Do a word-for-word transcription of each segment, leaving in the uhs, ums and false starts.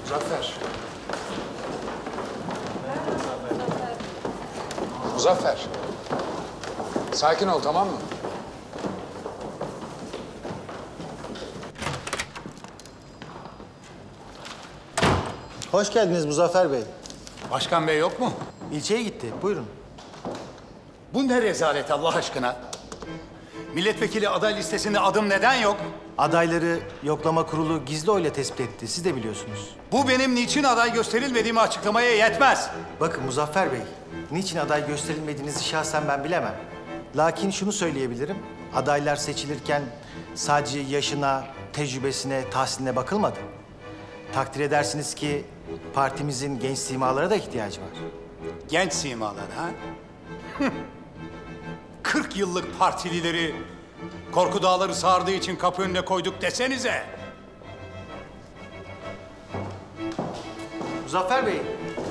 Muzaffer. Muzaffer. Sakin ol, tamam mı? Hoş geldiniz Muzaffer Bey. Başkan bey yok mu? İlçeye gitti. Buyurun. Bu ne rezalet Allah aşkına? Milletvekili aday listesinde adım neden yok? Adayları yoklama kurulu gizli oyla tespit etti. Siz de biliyorsunuz. Bu benim niçin aday gösterilmediğimi açıklamaya yetmez. Bakın Muzaffer Bey, niçin aday gösterilmediğinizi şahsen ben bilemem. Lakin şunu söyleyebilirim. Adaylar seçilirken sadece yaşına, tecrübesine, tahsiline bakılmadı. Takdir edersiniz ki partimizin genç simalara da ihtiyacı var. Genç simalar ha? kırk yıllık partilileri korku dağları sardığı için kapı önüne koyduk desenize. Muzaffer Bey.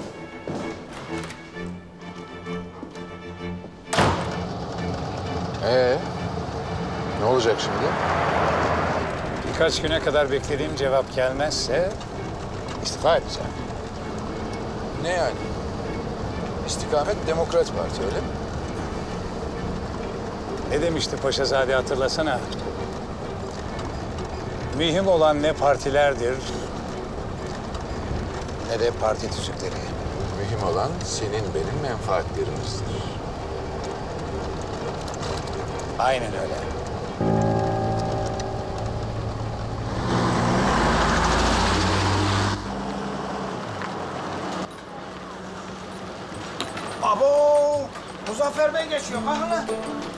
Ee, ne olacak şimdi? Birkaç güne kadar beklediğim cevap gelmezse istifa edeceğim. Ne yani? İstikamet Demokrat Parti, öyle mi? Ne demişti Paşazade hatırlasana? Mühim olan ne partilerdir ne de parti tüzükleri. Mühim olan senin benim menfaatlerimizdir. Aynen öyle. Abo! Muzaffer Bey geçiyor. Kalkın lan.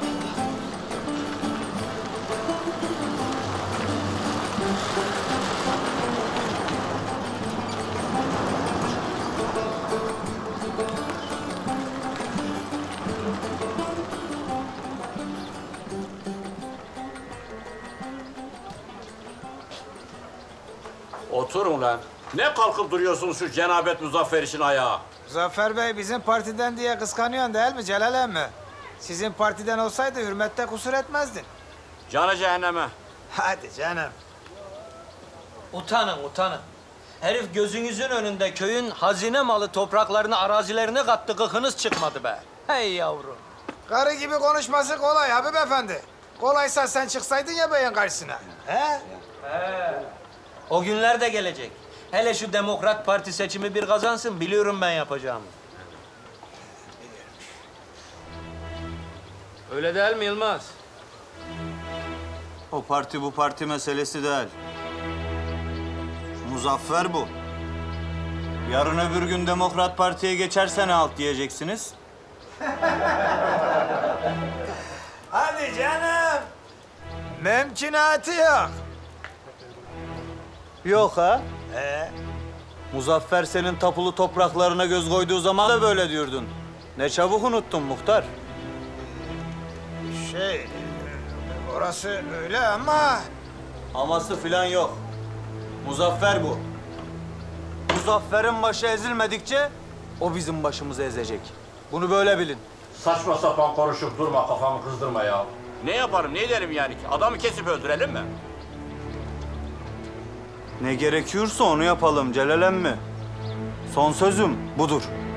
Oturun lan. Ne kalkıp duruyorsunuz şu cenabet Muzaffer için ayağa? Muzaffer Bey bizim partiden diye kıskanıyorsun değil mi Celal emmi? Sizin partiden olsaydı hürmette kusur etmezdin. Canı cehenneme. Hadi canım. Utanın, utanın. Herif gözünüzün önünde köyün hazine malı topraklarını, arazilerini kattı, gıkınız çıkmadı be. Hey yavrum. Karı gibi konuşması kolay Habib Efendi. Kolaysa sen çıksaydın ya beyin karşısına. He? He. O günler de gelecek. Hele şu Demokrat Parti seçimi bir kazansın, biliyorum ben yapacağımı. Öyle değil mi Yılmaz? O parti bu parti meselesi değil. Muzaffer bu. Yarın öbür gün Demokrat Parti'ye geçerse ne alt diyeceksiniz? Hadi canım. Mümkünatı yok. Yok ha? He? Muzaffer senin tapulu topraklarına göz koyduğu zaman da böyle diyordun. Ne çabuk unuttun muhtar. Şey, orası öyle ama... Aması filan yok. Muzaffer bu. Muzaffer'in başı ezilmedikçe o bizim başımızı ezecek. Bunu böyle bilin. Saçma sapan konuşup durma, kafamı kızdırma ya. Ne yaparım, ne ederim yani ki? Adamı kesip öldürelim mi? Ne gerekiyorsa onu yapalım Celal emmi. Son sözüm budur.